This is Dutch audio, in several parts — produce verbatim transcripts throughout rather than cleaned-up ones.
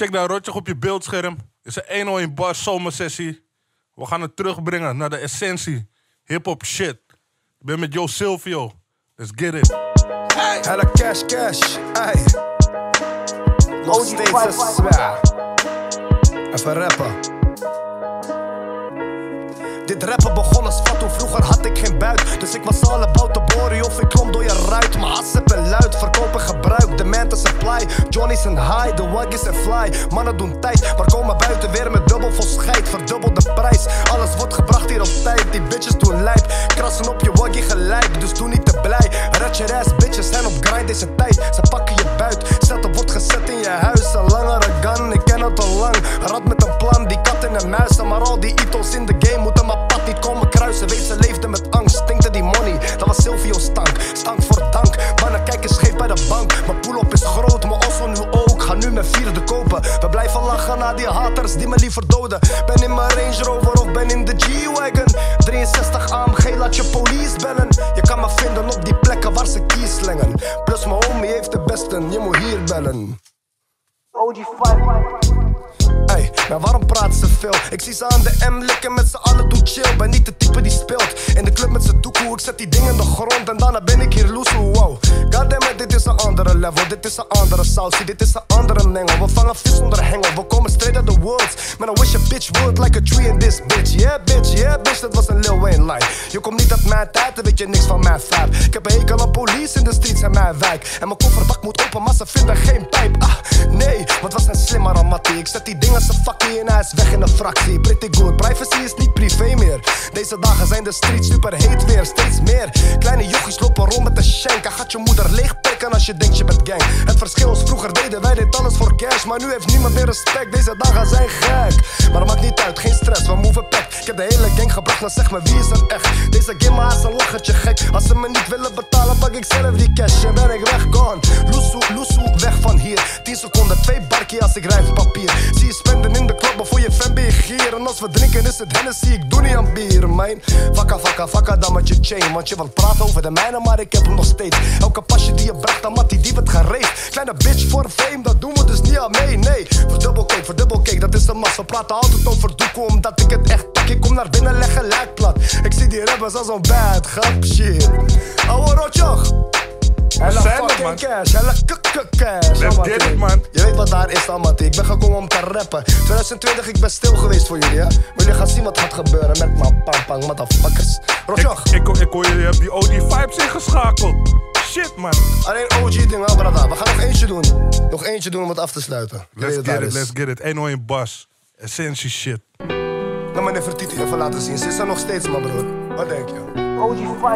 check daar rotje op je beeldscherm. Dit is een één-oh-één bar zomersessie. We gaan het terugbrengen naar de essentie. Hip-hop shit. Ik ben met Joe Silvio. Let's get it. Hey. Hella cash, cash. Ay. Nog steeds een zwaar. Even rappen. Dit rappen begon als fatu, vroeger had ik geen buik. Dus ik was all about the body of ik klom door je ruit. Mijn assep en luid, verkopen gebruik. Demand en supply, Johnny's en high, de waggies en fly. Mannen doen tijd, maar komen buiten weer met dubbel vol scheid. Verdubbel de prijs, alles wordt gebracht hier op tijd. Die bitches doen lijp, krassen op je waggie gelijk. Dus doe niet te blij, red je ass bitches zijn op grind deze tijd. Ze pakken je buit, zetten wordt gezet in je huis. Een langere gun, ik ken het al lang. Rad met een plan, die kat en een muis. Maar al die itos in de game moeten maar pad niet komen kruisen. Weet ze leefde met angst, stinkte die money. Dat was Silvio's stank, stank voor dank. Mannen kijken scheef bij de bank. Mijn pull-up is groot, mijn osso nu ook. Ga nu mijn vierde kopen. We blijven lachen naar die haters die me liever doden. Ben in mijn Range Rover of ben in de G-Wagon. drieënzestig A M G, laat je police bellen. Je kan me vinden op die plekken waar ze kies slengen. Plus mijn homie heeft de beste, je moet hier bellen. O G vijf. Ey, maar waarom praat ze veel? Ik zie ze aan de M likken met z'n allen, doe chill. Ben niet de type die speelt in de club met z'n doekoe. Ik zet die dingen in de grond en daarna ben ik hier loesoe. Wow, goddammit, dit is een andere level. Dit is een andere sausie, dit is een andere mengel. We vangen vis onder hengel, we komen straight out the woods. Man, I wish a bitch would like a tree in this bitch. Yeah bitch, yeah bitch, dat was een Lil Wayne line. Je komt niet uit mijn tijd, dan weet je niks van mijn vibe. Ik heb een hekel aan police in de streets in mijn wijk. En mijn kofferbak moet open, maar ze vinden geen pijp. Ah, nee, wat was een slimmer dan Mattie. Ik zet die dingen ze fucking in huis weg in een fractie. Pretty good, privacy is niet privé meer. Deze dagen zijn de streets super heet weer, steeds meer. Kleine jochies lopen rond met de shank. Hij gaat je moeder leegpikken als je denkt je bent gang. Het verschil is vroeger deden wij dit alles voor cash. Maar nu heeft niemand meer respect, deze dagen zijn gek. Maar dat maakt niet uit, geen stress, we move pack. Ik heb de hele gang gebracht, nou zeg maar wie is er echt. Deze game is een lachertje gek. Als ze me niet willen betalen, pak ik zelf die cash. En ben ik weg, gone. Loesoe, loesoe, weg van hier. tien seconden, twee barkie als ik rijf papier. Zie je spenden in de club, maar voor je fan ben je gier. En als we drinken is het Hennessy, ik doe niet aan bier, mijn. Vakka, vakka, vakka dan met je chain. Want je wilt praten over de mijne, maar ik heb hem nog steeds. Elke pasje die je bracht, dan Mattie, die wordt gereed. Kleine bitch voor fame, dat doen we dus niet aan mee, nee. Voor double cake, voor double cake, dat is een mas. We praten altijd over doekoe, omdat ik het echt pak. Ik kom naar binnen, leg gelijk plat. Ik zie die rappers als een bad grap shit. Ouwe rotjoch. Hella fucking cash, hella k-k-cash. Let's get it, man. Je weet wat daar is dan, Mattie. Ik ben gekomen om te rappen. twintig twintig, ik ben stil geweest voor jullie, hè. Maar jullie gaan zien wat gaat gebeuren met mijn pang-pang, motherfuckers. Rotjoch. Ik, ik, ik hoor je, je hebt die O G vibes ingeschakeld. Shit, man. Alleen O G-dingen, brada. We gaan nog eentje doen. Nog eentje doen om het af te sluiten. Let's get it, let's get it. één-oh-één bas. Essentie shit. Laat me even Titi even laten zien. Ze is er nog steeds, man, broer. Wat denk je? O G vijf.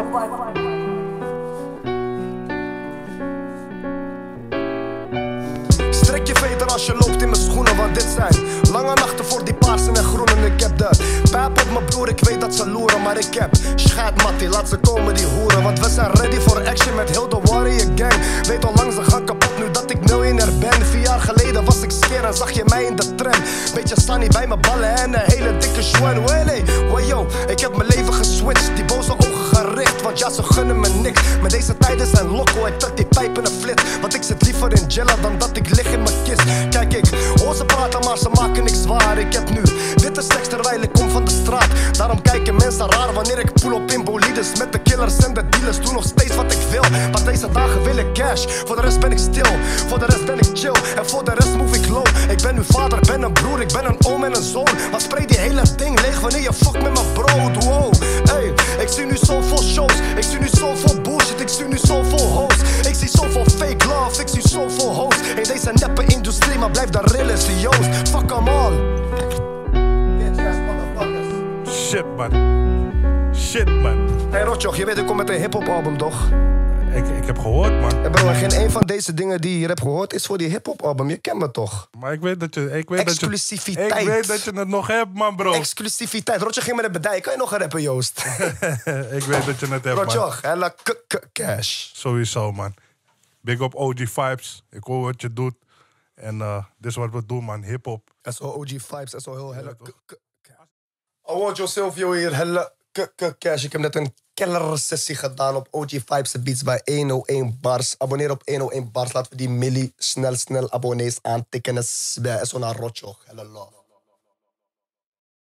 Strek je veter als je loopt in mijn schoenen, want dit zijn lange nachten voor die paarsen en groenen. Ik heb de pijp op mijn broer, ik weet dat ze loeren. Maar ik heb scheid Mattie, laat ze komen die hoeren. Want we zijn ready for action met heel de warrior gang. Weet al lang ze gaan kapot nu dat ik miljonair ben. Vier jaar geleden was ik skeer en zag je mij in de tram. Beetje sunny bij mijn ballen en een hele dikke joint. Wele, wajo, ik heb mijn leven geswitcht. Die boze ogen gericht, want ja ze gunnen me niks. Maar deze tijden zijn loco, ik trek die pijp in een flit. Want ik zit liever in jella dan dat ik lig in mijn kist. Kijk ik, hoor ze praten maar ze maken niks waar. Ik heb nu witte seks terwijl ik kom van de straat. Daarom kijken mensen raar wanneer ik pull op in bolides. Met de killers en de dealers, doe nog steeds wat ik wil. Maar deze dagen wil ik cash, voor de rest ben ik stil. Voor de rest ben ik chill, en voor de rest move ik low. Ik ben nu vader, ben een broer, ik ben een oom en een zoon. Maar spreek die hele ding leeg wanneer je fuck met mijn brood. Wow, hey, ik zie nu zoveel shows. Ik zie nu zoveel bullshit, ik zie nu zoveel hoes. Ik zie zoveel fake love, ik zie zoveel hoes. In deze neppe industrie, maar blijf daar real as the Joost. Fuck em all. Shit, man. Shit, man. Hey Rotjoch, je weet ik kom met een hip-hop album, toch? Ik, ik heb gehoord, man. En bro, geen een van deze dingen die je hier hebt gehoord is voor die hip-hop album. Je kent me toch? Maar ik weet dat je... Ik weet Exclusiviteit. Dat je, ik weet dat je het nog hebt, man, bro. Exclusiviteit. Rotjoch ging met de bedij. Kan je nog gaan rappen, Joost? Ik weet dat je het hebt, man. Rotjoch, hella k-k-cash. Sowieso, man. Big up O G vibes. Ik hoor wat je doet. En uh, dit is wat we doen, man. Hip-hop. S O O G vibes, S O heel hella k-k-cash. I want your Silvio hier, hella k-k-cash. Ik heb net een killer sessie gedaan op O G Vibes Beats bij honderdéén Bars. Abonneer op honderdéén Bars. Laten we die milli snel, snel abonnees aantikken. En is zo naar rotjoch. Hele love.